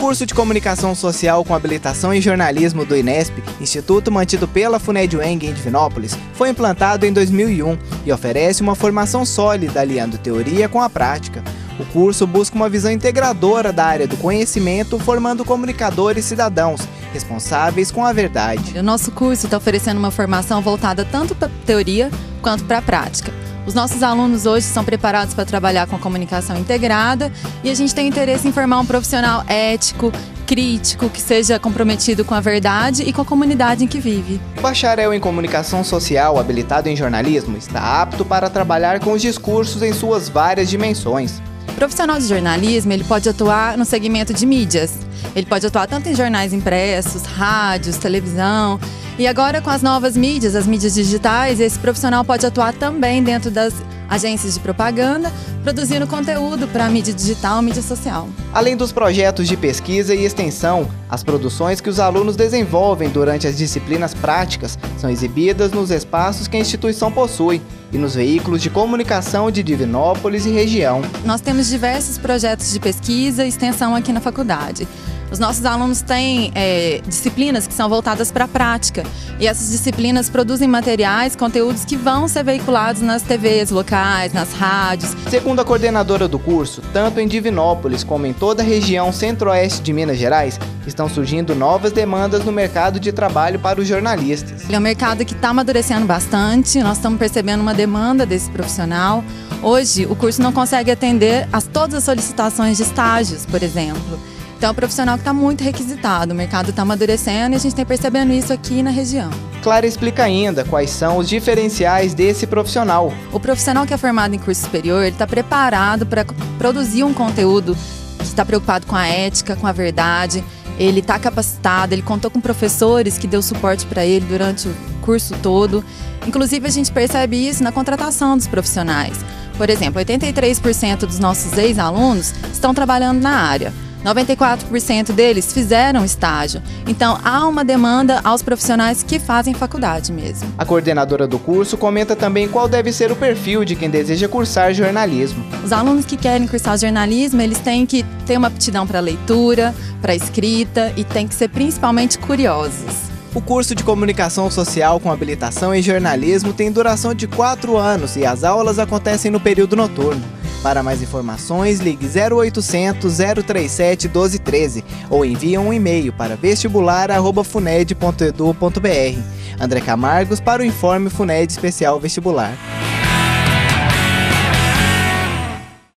curso de Comunicação Social com habilitação em jornalismo do INESP, instituto mantido pela FUNED-UENG em Divinópolis, foi implantado em 2001 e oferece uma formação sólida aliando teoria com a prática. O curso busca uma visão integradora da área do conhecimento, formando comunicadores cidadãos responsáveis com a verdade. O nosso curso está oferecendo uma formação voltada tanto para a teoria quanto para a prática. Os nossos alunos hoje são preparados para trabalhar com a comunicação integrada e a gente tem interesse em formar um profissional ético, crítico, que seja comprometido com a verdade e com a comunidade em que vive. O bacharel em Comunicação Social, habilitado em jornalismo, está apto para trabalhar com os discursos em suas várias dimensões. O profissional de jornalismo, ele pode atuar no segmento de mídias. Ele pode atuar tanto em jornais impressos, rádios, televisão. E agora com as novas mídias, as mídias digitais, esse profissional pode atuar também dentro das agências de propaganda, produzindo conteúdo para a mídia digital, mídia social. Além dos projetos de pesquisa e extensão, as produções que os alunos desenvolvem durante as disciplinas práticas são exibidas nos espaços que a instituição possui e nos veículos de comunicação de Divinópolis e região. Nós temos diversos projetos de pesquisa e extensão aqui na faculdade. Os nossos alunos têm disciplinas que são voltadas para a prática e essas disciplinas produzem materiais, conteúdos que vão ser veiculados nas TVs locais, nas rádios. Segundo a coordenadora do curso, tanto em Divinópolis como em toda a região centro-oeste de Minas Gerais, estão surgindo novas demandas no mercado de trabalho para os jornalistas. É um mercado que está amadurecendo bastante, nós estamos percebendo uma demanda desse profissional. Hoje, o curso não consegue atender a todas as solicitações de estágios, por exemplo. Então é um profissional que está muito requisitado, o mercado está amadurecendo e a gente tem percebendo isso aqui na região. Clara explica ainda quais são os diferenciais desse profissional. O profissional que é formado em curso superior, ele está preparado para produzir um conteúdo que está preocupado com a ética, com a verdade, ele está capacitado, ele contou com professores que deu suporte para ele durante o curso todo. Inclusive a gente percebe isso na contratação dos profissionais. Por exemplo, 83% dos nossos ex-alunos estão trabalhando na área. 94% deles fizeram estágio. Então, há uma demanda aos profissionais que fazem faculdade mesmo. A coordenadora do curso comenta também qual deve ser o perfil de quem deseja cursar jornalismo. Os alunos que querem cursar jornalismo, eles têm que ter uma aptidão para leitura, para escrita e têm que ser principalmente curiosos. O curso de Comunicação Social com habilitação em jornalismo tem duração de 4 anos e as aulas acontecem no período noturno. Para mais informações, ligue 0800 037 1213 ou envie um e-mail para vestibular@funed.edu.br. André Camargos para o Informe FUNED Especial Vestibular.